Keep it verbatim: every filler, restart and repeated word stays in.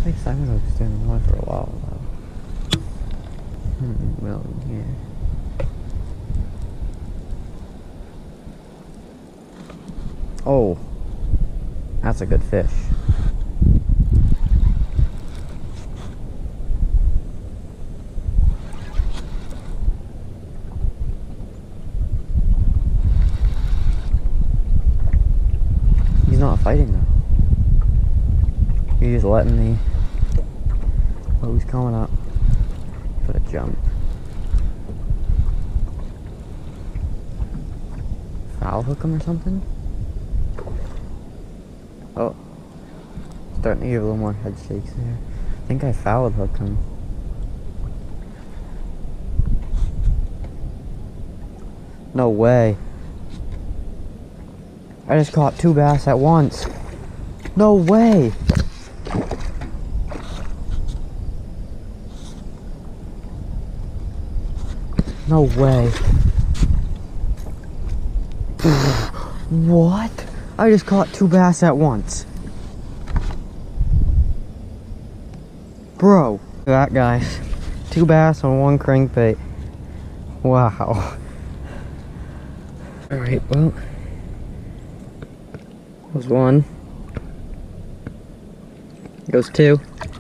I think salmon hook's stay in the water for a while though. Hmm, well, yeah. Oh, that's a good fish. He's not fighting though. He's just letting the... Oh, he's coming up. For a jump. Foul hook him or something? Oh. Starting to give a little more head shakes there. I think I foul hooked him. No way. I just caught two bass at once. No way! No way. What? I just caught two bass at once. Bro. Look at that, guys. Two bass on one crankbait. Wow. Alright, well. That was one. Goes two.